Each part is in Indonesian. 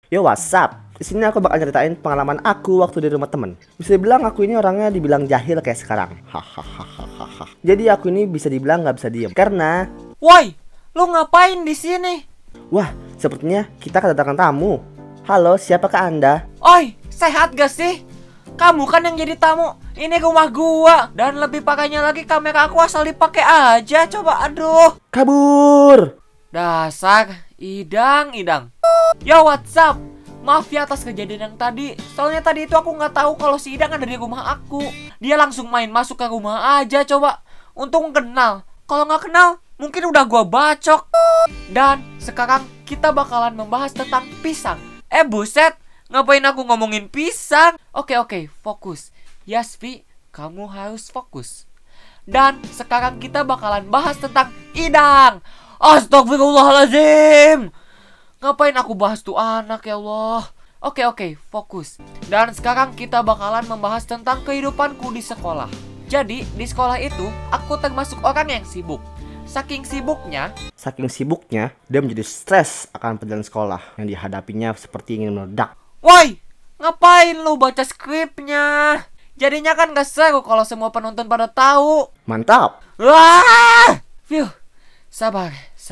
Yo, WhatsApp. Di sini aku bakal ceritain pengalaman aku waktu di rumah temen. Bisa dibilang aku ini orangnya dibilang jahil kayak sekarang. Hahaha. Jadi aku ini bisa dibilang nggak bisa diem karena, Woi, lu ngapain di sini? wah, sepertinya kita kedatangan tamu. Halo, siapakah Anda? Oi, sehat gak sih? Kamu kan yang jadi tamu. Ini rumah gua. Dan lebih pakainya lagi kamera aku asal dipakai aja. Coba, aduh. Kabur. Dasar idang. Yo, what's up? Maaf ya atas kejadian yang tadi. Soalnya tadi itu aku nggak tahu kalau si Idang ada di rumah aku. Dia langsung main masuk ke rumah aja, coba. Untung kenal. Kalau nggak kenal, mungkin udah gua bacok. Dan sekarang kita bakalan membahas tentang pisang. Buset, ngapain aku ngomongin pisang? Oke, fokus. Yasvi, kamu harus fokus. Dan sekarang kita bakalan bahas tentang Idang. Astagfirullahaladzim. Ngapain aku bahas tuh anak, ya Allah. Oke, fokus. Dan sekarang kita bakalan membahas tentang kehidupanku di sekolah. Jadi, di sekolah itu, aku termasuk orang yang sibuk. Saking sibuknya, dia menjadi stres akan pelajaran sekolah yang dihadapinya seperti ingin meledak. woi, ngapain lu baca skripnya? Jadinya kan gak seru kalau semua penonton pada tahu. Mantap. Wah! Phew, sabar.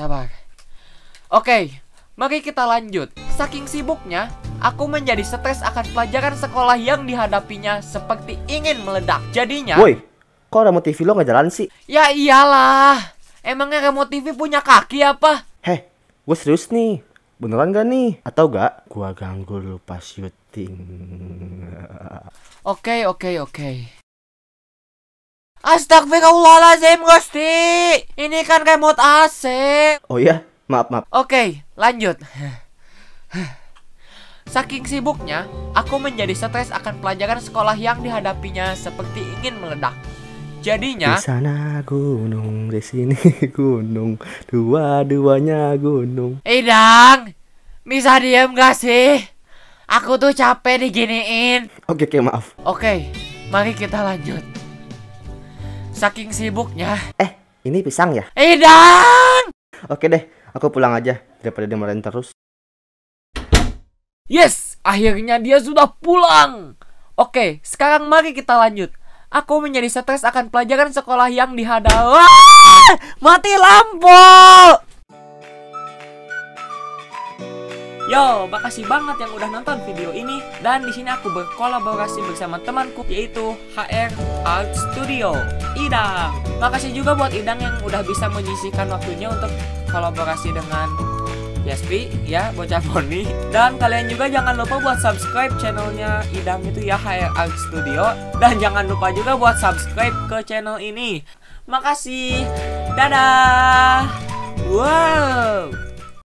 Oke, mari kita lanjut. Saking sibuknya, aku menjadi stres akan pelajaran sekolah yang dihadapinya seperti ingin meledak. Jadinya, Woi, kok remote TV lo nggak jalan sih? ya iyalah. Emangnya remote TV punya kaki apa? Heh, gue serius nih. Beneran gak nih? Atau gak? Gua ganggu lu pas syuting. Oke. Astagfirullahaladzim, Gusti. Ini kan remote AC. Oh iya, maaf. Oke, lanjut. Saking sibuknya, aku menjadi stres akan pelajaran sekolah yang dihadapinya seperti ingin meledak. Jadinya, Di sana gunung, di sini gunung, dua-duanya gunung. Idang, bisa diem gak sih? Aku tuh capek diginiin. Oke, maaf. Oke, mari kita lanjut. Saking sibuknya, Ini pisang ya? Idang! Oke deh, aku pulang aja daripada dimarahin terus. Yes, akhirnya dia sudah pulang. Oke, sekarang mari kita lanjut. Aku menjadi stres akan pelajaran sekolah yang dihadapi. Mati lampu. Yo, makasih banget yang udah nonton video ini. Dan di sini aku berkolaborasi bersama temanku yaitu HR Art Studio, Idang. Makasih juga buat Idang yang udah bisa menyisihkan waktunya untuk kolaborasi dengan Yasvi, ya, bocah poni. Dan kalian juga jangan lupa buat subscribe channelnya Idang itu ya, HR Art Studio. Dan jangan lupa juga buat subscribe ke channel ini. Makasih. Dadah. Wow.